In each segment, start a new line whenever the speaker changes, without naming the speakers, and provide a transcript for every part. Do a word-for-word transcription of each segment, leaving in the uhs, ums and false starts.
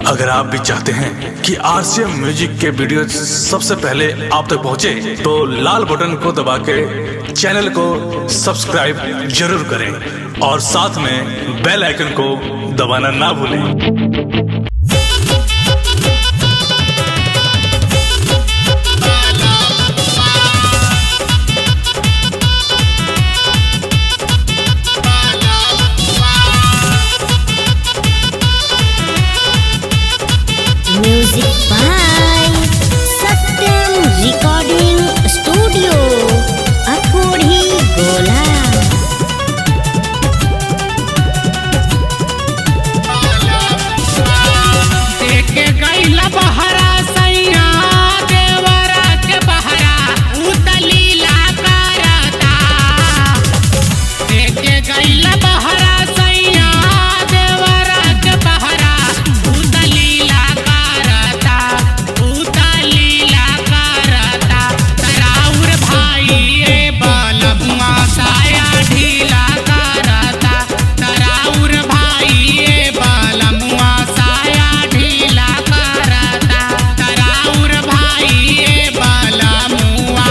अगर आप भी चाहते हैं कि आरसीएम म्यूजिक के वीडियो सबसे पहले आप तक पहुंचे, तो लाल बटन को दबा के चैनल को सब्सक्राइब जरूर करें और साथ में बेल आइकन को दबाना ना भूलें।
Music by Satyam Recording Studio, Akodhi Gola।
देखे गईला बहरा सैया देवरा के बहरा उतलीला करता। देखे गईला बहरा सैया देवरा के बहरा उतलीला करता उतलीला करता। तराउर भाई ए बलबुआ साया ढीला करता। तराउर भाई ए बलबुआ साया ढीला करता। तराउर भाई ए बलमुआ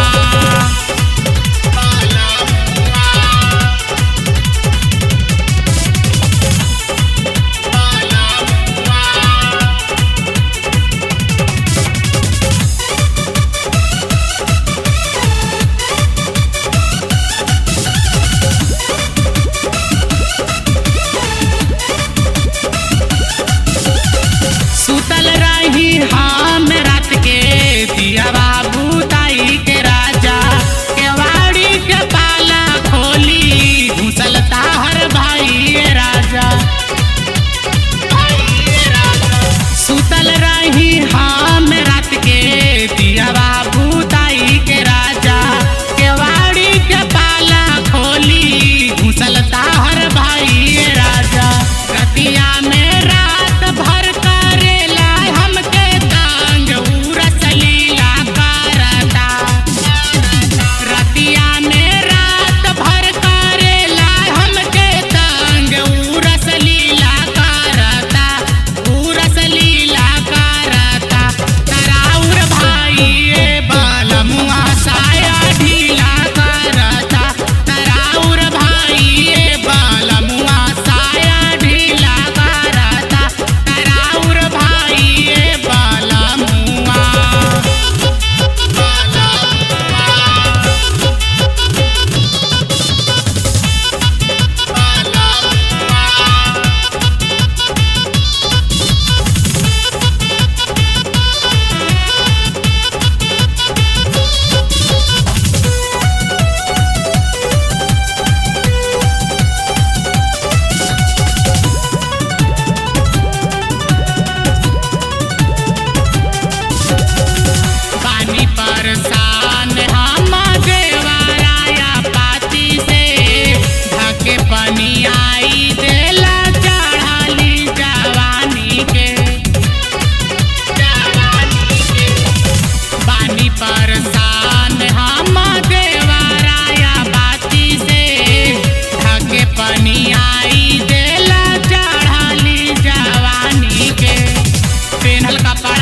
सुतल रही हम रात के दिया बाबू ताई के राजा केवाड़ी के पाला खोली घुसल ताहर भाई राजा। सुतल रही हम रात के दिया बाबू ताई के राजा केवाड़ी के पाला खोली घुसल ताहर भाई राजा। रतिया में रात भर करेला हमके तांग उरस लीला करता। रतिया में रात भर करेला हमके तांग उरस लीला करता उरस लीला करता। तराउर भाई ए बलमुआ साया ढीला करता। तराउर भाई ए बलमुआ साया ढीला करता। तराउर भाई ए बलमुआ पानी परेशान हम देवराया पाती से ढके पानी आई देला चढ़ाली जवानी के जवानी के। पानी परेशान हम देवराया पाती से ढके पानी आई देला चढ़ाली जवानी के। पेन्हल का